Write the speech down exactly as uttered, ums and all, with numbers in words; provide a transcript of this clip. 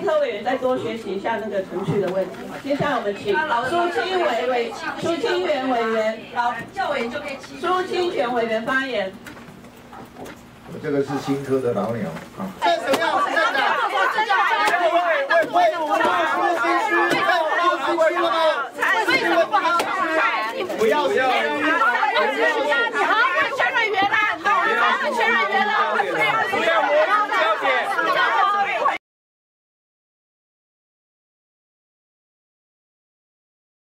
科委员再多学习一下那个程序的问题。接下来我们请苏清委委、苏清源委员、老教委就可以请苏清泉委员发言。 我这个是新科的老鸟啊。 这什么样？这样的？为为我们不心虚，为我们不心虚了吗？为什么不好好采？ 不要不要。